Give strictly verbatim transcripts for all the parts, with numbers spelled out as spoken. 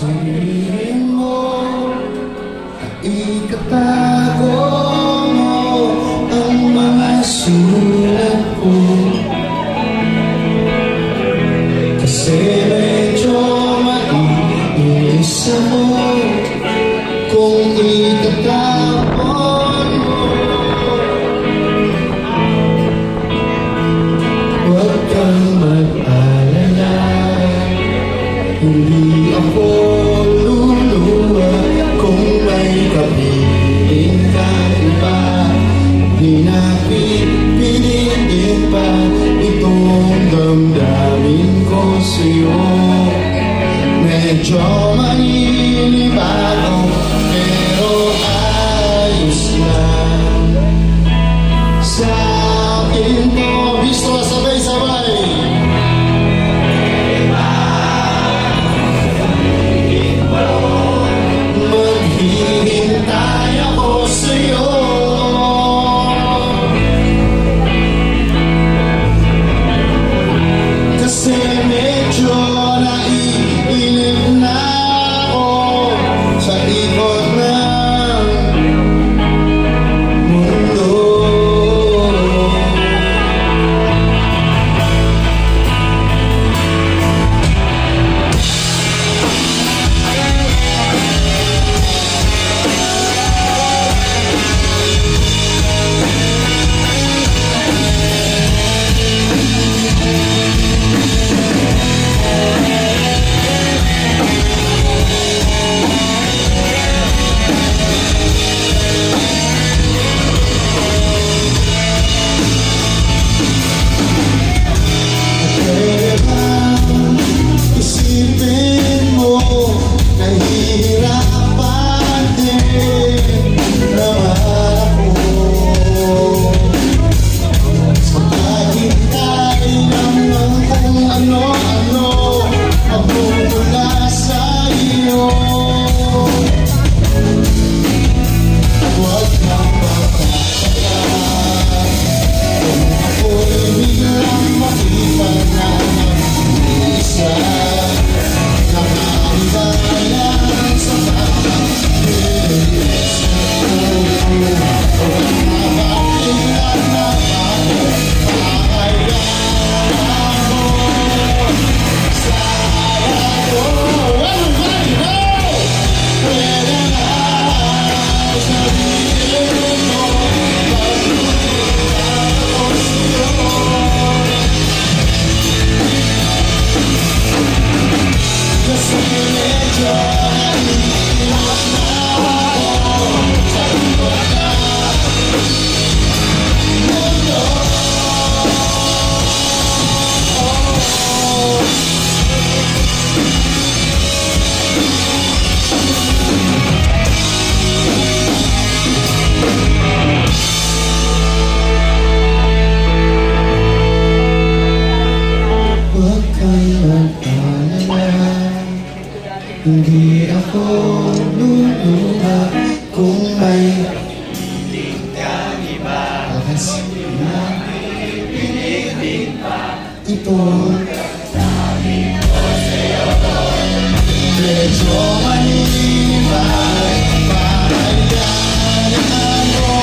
Suriin mo, ikatago mo ang mga sulat ko. Kasi medyo maiisa mo kung itatapon mo. Huwag kang mag-alala, hindi ako luluwa kung may kapiling ka iba. Di na pipiliin pa itong damdamin ko sa'yo. Medyo maninibago pero ayos lang sa akin mo. Gusto sabay-sabay. Maghihintay ako sa'yo. Kasi medyo naiinip na ako sa ikot ng mundo. Hindi ako luluha kung may piling kang iba. Kasi napipiling pa ito sabi ko sa'yo. Medyo manibay pahayaan mo.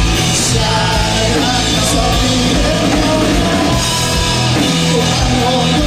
Sana sabihin mo kung ano